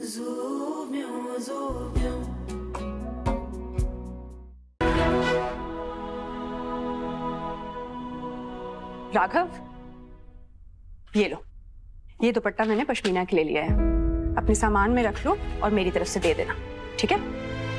राघव, ये लो, ये दुपट्टा मैंने पश्मीना के लिए लिया है। अपने सामान में रख लो और मेरी तरफ से दे देना, ठीक है?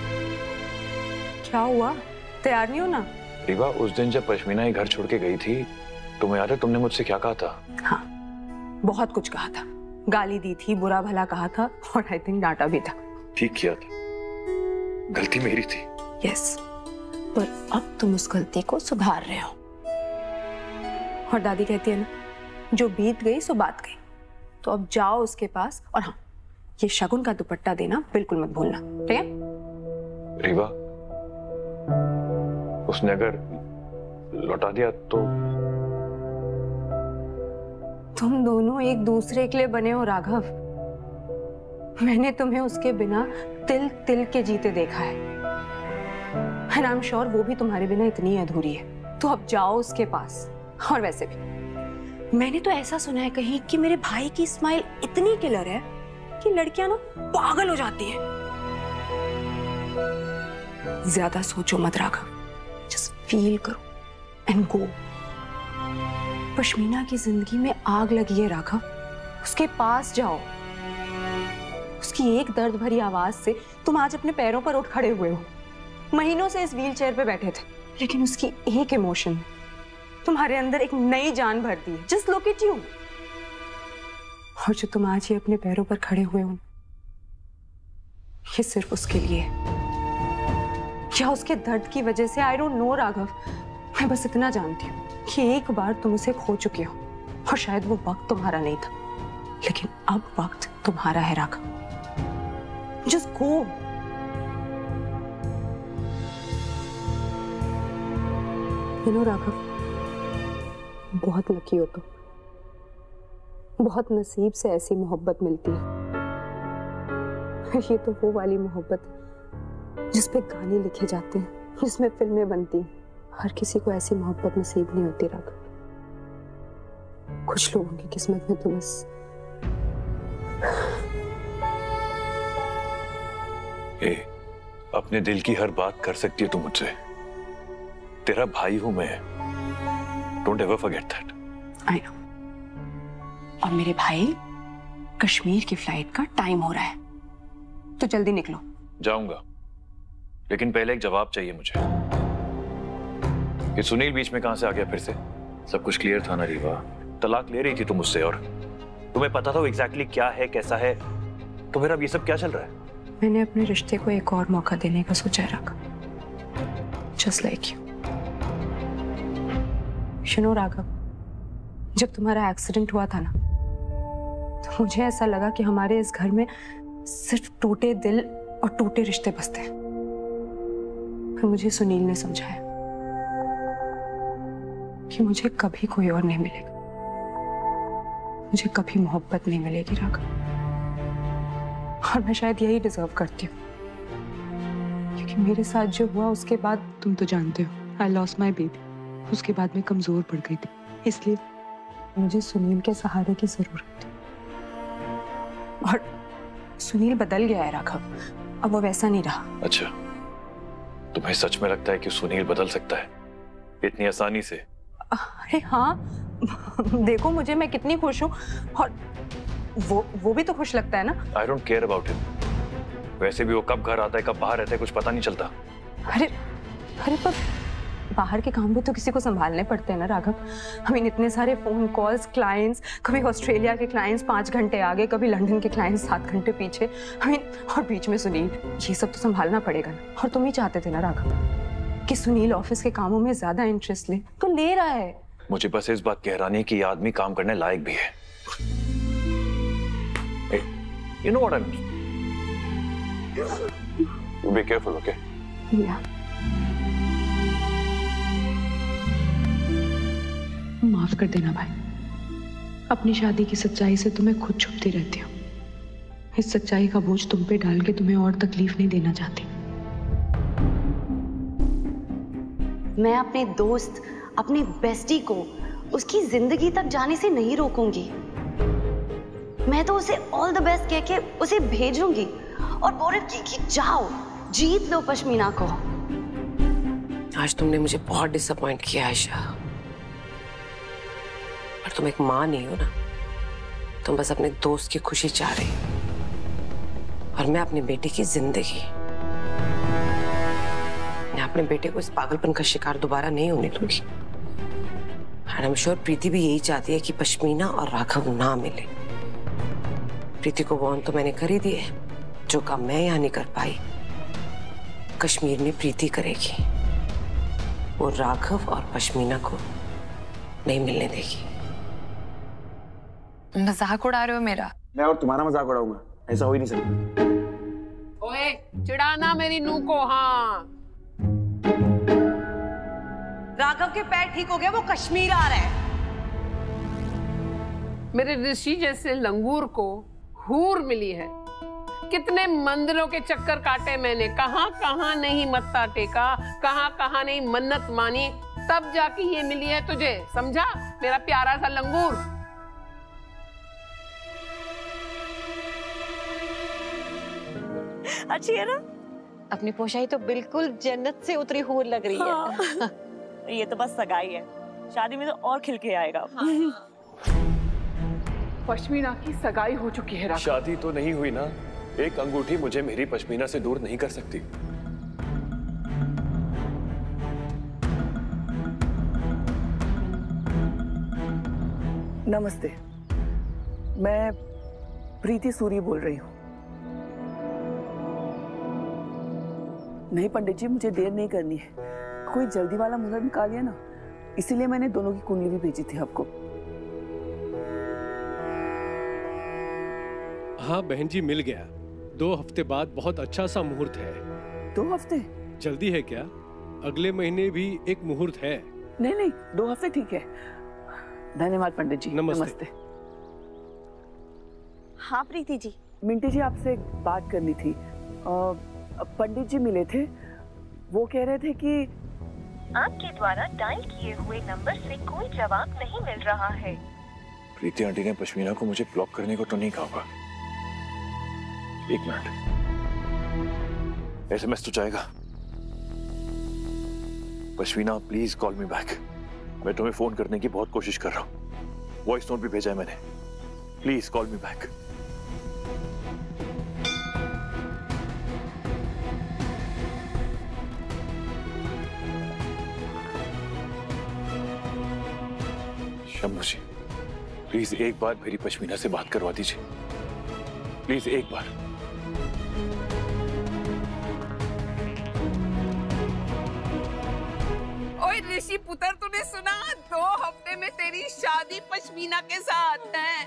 क्या हुआ, तैयार नहीं हो ना? रीवा, उस दिन जब पश्मीना ही घर छोड़ के गई थी, तुम्हें याद है तुमने मुझसे क्या कहा था? हाँ, बहुत कुछ कहा था, गाली दी थी, बुरा भला कहा था और आई थिंक डांटा भी था। ठीक किया था, गलती मेरी थी। यस, पर अब तुम उस गलती को सुधार रहे हो। और दादी कहती है ना, जो बीत गई सो बात गई। तो अब जाओ उसके पास, और हाँ, ये शगुन का दुपट्टा देना बिल्कुल मत भूलना, ठीक है? रीवा, उसने अगर लौटा दिया तो? तुम दोनों एक दूसरे के लिए बने हो राघव। मैंने तुम्हें उसके बिना तिल तिल के जीते देखा है, एंड आई एम श्योर वो भी तुम्हारे बिना इतनी अधूरी है। तो अब जाओ उसके पास। और वैसे भी मैंने तो ऐसा सुना है कहीं कि मेरे भाई की स्माइल इतनी किलर है कि लड़कियां ना पागल हो जाती हैं। ज्यादा सोचो मत राघव, जस्ट फील करो एंड गो। पश्मीना की जिंदगी में आग लगी है राघव, उसके पास जाओ। उसकी एक दर्द भरी आवाज से तुम आज अपने पैरों पर उठ खड़े हुए हो। महीनों से इस व्हील चेयर पे बैठे थे, लेकिन उसकी एक इमोशन तुम्हारे अंदर एक नई जान भर दी है। Just look at you. और जो तुम आज ही अपने पैरों पर खड़े हुए हो, ये सिर्फ उसके लिए है। क्या उसके दर्द की वजह से? I don't know Raghav. मैं बस इतना जानती हूँ कि एक बार तुम उसे खो चुके हो और शायद वो वक्त तुम्हारा नहीं था, लेकिन अब वक्त तुम्हारा है Raghav. Just go. You know Raghav, बहुत लकी हो तुम। बहुत नसीब से ऐसी मोहब्बत मिलती है। ये तो वो वाली मोहब्बत है जिस पे गाने लिखे जाते हैं, जिसमें फिल्में बनती हैं। हर किसी को ऐसी मोहब्बत नसीब नहीं होती राघव। कुछ लोगों की किस्मत में तो बस। अपने दिल की हर बात कर सकती है तू मुझसे। तेरा भाई हूं मैं। Don't ever forget that. I know. और मेरे भाई, कश्मीर की फ्लाइट का टाइम हो रहा है, तो जल्दी निकलो। जाऊंगा, लेकिन पहले एक जवाब चाहिए मुझे। ये सुनील बीच में कहां से आ गया फिर से? सब कुछ क्लियर था ना रीवा? तलाक ले रही थी तुम मुझसे और तुम्हें पता था वो एग्जैक्टली क्या है, कैसा है, तो फिर अब ये सब क्या चल रहा है? मैंने अपने रिश्ते को एक और मौका देने का सोचा है Raghav. Just like you. You know Raghav, जब तुम्हारा एक्सीडेंट हुआ था ना, तो मुझे ऐसा लगा कि हमारे इस घर में सिर्फ टूटे दिल और टूटे रिश्ते बसते हैं। फिर मुझे सुनील ने समझाया कि मुझे कभी कोई और नहीं मिलेगा, मुझे कभी मोहब्बत नहीं मिलेगी राघव। और मैं शायद यही डिजर्व करती हूँ, क्योंकि मेरे साथ जो हुआ उसके बाद तुम तो जानते हो, आई लॉस्ट माई बेबी। उसके बाद मैं कमजोर पड़ गई थी, इसलिए मुझे सुनील के सहारे की जरूरत थी। और सुनील बदल गया है राघव, अब वो वैसा नहीं रहा। अच्छा, तुम्हें सच में लगता है कि सुनील बदल सकता है इतनी आसानी से? अरे हाँ, देखो मुझे, मैं कितनी खुश हूँ, और वो भी तो खुश लगता है ना। I don't care about him. वैसे भी वो कब घर आता है कब बाहर रहता है कुछ पता नहीं चलता। अरे पर बाहर के काम भी तो किसी को संभालने पड़ते हैं ना राघव। इतने सारे फोन कॉल्स, क्लाइंट्स, कभी ऑस्ट्रेलिया के क्लाइंट्स 5 घंटे आगे, कभी लंदन के क्लाइंट्स 7 घंटे पीछे, और बीच में सुनील। ये सब तो संभालना पड़ेगा ना। और तुम ही चाहते थे ना राघव कि सुनील ऑफिस के कामों में ज्यादा इंटरेस्ट ले, तो ले रहा है। मुझे बस इस बात कहरानी है कि ये आदमी काम करने लायक भी है। Hey, you know what I mean? You be careful, okay? Yeah. माफ कर देना भाई, अपनी शादी की सच्चाई से तुम्हें खुद छुपती रहती हूँ। इस सच्चाई का बोझ तुम पे डाल के तुम्हें और तकलीफ नहीं देना चाहती। मैं अपने दोस्त, अपनी बेस्टी को उसकी जिंदगी तक जाने से नहीं रोकूंगी। मैं तो उसे ऑल द बेस्ट कह के उसे भेजूंगी और बोलेगी कि जाओ जीत लो पश्मीना को। आज तुमने मुझे बहुत डिसअपॉइंट किया आयशा, पर तुम एक माँ नहीं हो ना, तुम बस अपने दोस्त की खुशी चाह रही और मैं अपने बेटे की जिंदगी। मैं अपने बेटे को इस पागलपन का शिकार दोबारा नहीं होने दूंगी। आई एम श्योर प्रीति भी यही चाहती है कि पश्मीना और राघव ना मिले। प्रीति को वार्न तो मैंने कर ही दिए, जो काम मैं यहाँ नहीं कर पाई कश्मीर में प्रीति करेगी। वो राघव और पश्मीना को नहीं मिलने देगी। मजाक उड़ा रहे हो मेरा? मैं और तुम्हारा मजाक उड़ाऊंगा? ऐसा हो ही नहीं सकता। ओए चिढ़ाना मेरी नूह को। हाँ राघव के पैर ठीक हो गए, वो कश्मीर आ रहा है। मेरे ऋषि जैसे लंगूर को हूर मिली है। कितने मंदिरों के चक्कर काटे मैंने, कहां कहां नहीं मत्था टेका, कहां कहां नहीं मन्नत मानी, तब जाके ये मिली है तुझे। समझा मेरा प्यारा सा लंगूर? अच्छी है ना? अपनी पोशाई तो बिल्कुल जन्नत से उतरी हूर लग रही है। हाँ। ये तो बस सगाई है, शादी में तो और खिल के आएगा। हाँ। पश्मीना की सगाई हो चुकी है। शादी तो नहीं हुई ना, एक अंगूठी मुझे मेरी पश्मीना से दूर नहीं कर सकती। नमस्ते, मैं प्रीति सूरी बोल रही हूँ। नहीं पंडित जी, मुझे देर नहीं करनी है, कोई जल्दी वाला मुहूर्त निकालिए ना, इसीलिए मैंने दोनों की कुंडली भी भेजी थी आपको। हाँ बहन जी, मिल गया। 2 हफ्ते बाद बहुत अच्छा सा मुहूर्त है। 2 हफ्ते? जल्दी है क्या? अगले महीने भी एक मुहूर्त है। नहीं नहीं, 2 हफ्ते ठीक है। धन्यवाद पंडित जी। नमस्ते। हाँ प्रीति जी। मिंटी जी, आपसे एक बात करनी थी। पंडित जी मिले थे, वो कह रहे थे कि आपके द्वारा डायल किए हुए नंबर से कोई जवाब नहीं मिल रहा है। प्रीति आंटी ने पश्मीना को मुझे ब्लॉक करने को तो नहीं कहा होगा। 1 मिनट, SMS तो जाएगा। Pashmina please call me back. मैं तुम्हें फोन करने की बहुत कोशिश कर रहा हूँ, वॉइस नोट भी भेजा है मैंने। Please call me back. Shambhu ji, please एक बार मेरी पश्मीना से बात करवा दीजिए, प्लीज एक बार। ओए ऋषि पुत्र, तूने सुना? 2 हफ्ते में तेरी शादी पश्मीना के साथ है।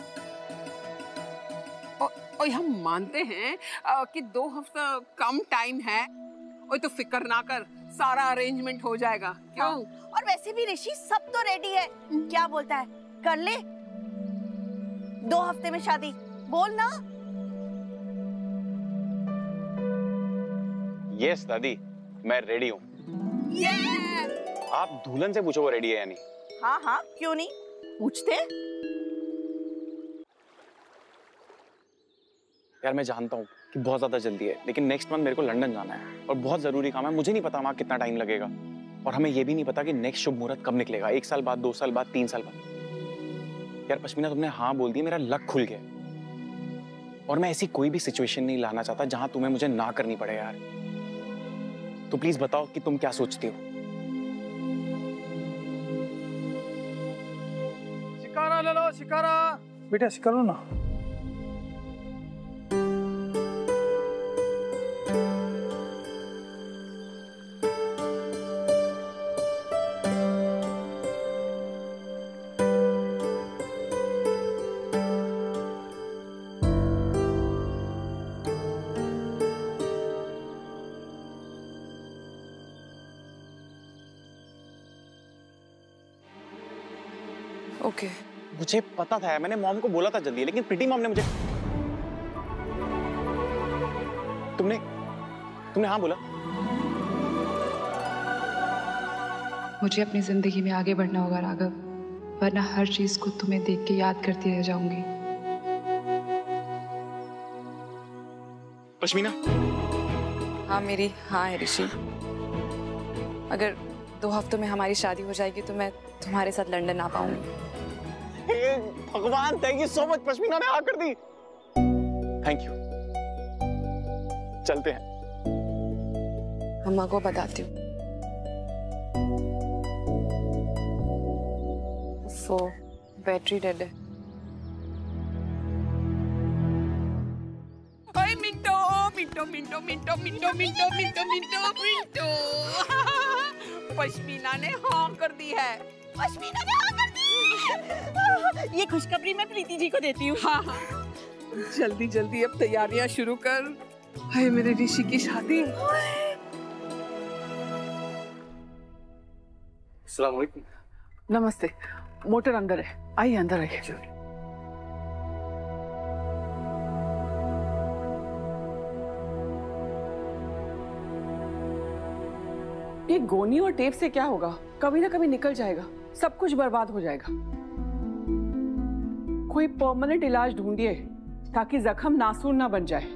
ओए हम मानते हैं कि 2 हफ्ता कम टाइम है। ओए तो फिक्र ना कर, सारा अरेंजमेंट हो जाएगा। क्यों? हाँ। और वैसे भी ऋषि सब तो रेडी है, क्या बोलता है? कर ले 2 हफ्ते में शादी, बोल ना। यस दादी, मैं रेडी हूँ। आप दुल्हन से पूछो वो रेडी है या नहीं। हाँ हाँ, क्यों नहीं, पूछते। यार मैं जानता हूँ कि बहुत ज्यादा जल्दी है, लेकिन नेक्स्ट मंथ मेरे को लंदन जाना है और बहुत जरूरी काम है। मुझे नहीं पता वहाँ कितना टाइम लगेगा, और हमें ये भी नहीं पता कि नेक्स्ट शुभ मुहूर्त कब निकलेगा। 1 साल बाद, 2 साल बाद, 3 साल बाद। यार पश्मीना, तुमने हाँ बोल दी, मेरा लक खुल गया, और मैं ऐसी कोई भी सिचुएशन नहीं लाना चाहता जहां तुम्हें मुझे ना करनी पड़े। यार तो प्लीज बताओ कि तुम क्या सोचती हो। शिकारा ले लो, शिकारा। बेटा शिकार लो ना। ओके। मुझे पता था, मैंने मॉम को बोला था जल्दी, लेकिन प्रीति मॉम ने मुझे। तुमने हाँ बोला। मुझे अपनी जिंदगी में आगे बढ़ना होगा राघव, वरना हर चीज को तुम्हें देख के याद करती रह जाऊंगी। पश्मीना। हाँ मेरी हाँ है ऋषि। अगर 2 हफ्तों में हमारी शादी हो जाएगी तो मैं तुम्हारे साथ लंदन आ पाऊंगी। हे भगवान, thank you so much, Pashmina ने हाँ कर दी। Thank you. चलते हैं। अम्मा को बताती हूँ। वो बैटरी डेड है। ओए मिंटो मिंटो मिंटो मिंटो मिंटो मिंटो मिंटो मिंटो मिंटो पश्मीना ने हाँ कर दी है। पश्मीना ने हाँ कर दी। ये खुशखबरी मैं प्रीति जी को देती हूँ। हाँ हाँ जल्दी जल्दी अब तैयारियां शुरू कर। हाय मेरे ऋषि की शादी। अस्सलाम वालेकुम। नमस्ते, मोटर अंदर है, आइए अंदर आइए। ये गोनी और टेप से क्या होगा? कभी ना कभी निकल जाएगा, सब कुछ बर्बाद हो जाएगा। कोई परमानेंट इलाज ढूंढिए ताकि जख्म नासूर ना बन जाए।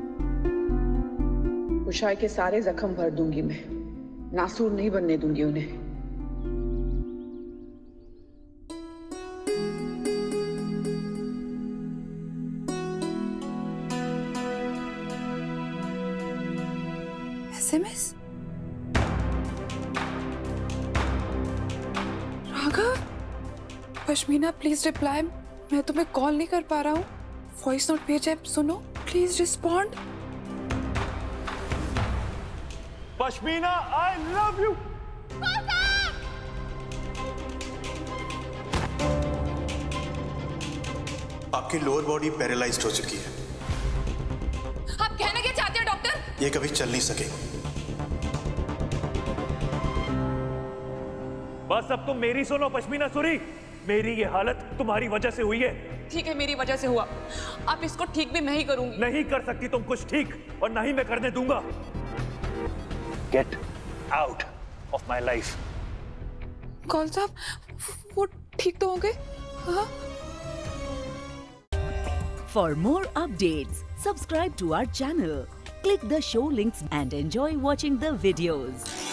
उषा के सारे जख्म भर दूंगी मैं, नासूर नहीं बनने दूंगी उन्हें। SMS? Raghav, Pashmina please reply. मैं तुम्हें कॉल नहीं कर पा रहा हूँ, वॉइस नोट भेजा है, सुनो please respond. Pashmina, I love you. आपकी लोअर बॉडी पैरालाइज्ड हो चुकी है। आप कहना क्या चाहते हो डॉक्टर? ये कभी चल नहीं सकेगी। बस अब तुम मेरी सुनो पश्मीना सुरी। मेरी ये हालत तुम्हारी वजह से हुई है। ठीक है, मेरी वजह से हुआ। अब इसको ठीक भी मैं ही करूंगी। नहीं कर सकती तुम कुछ ठीक, और ना ही मैं करने दूंगा। Get out of my life. कौन साहब, वो ठीक तो हो गए? हाँ? For more updates, subscribe to our channel, click the show links and enjoy watching the videos.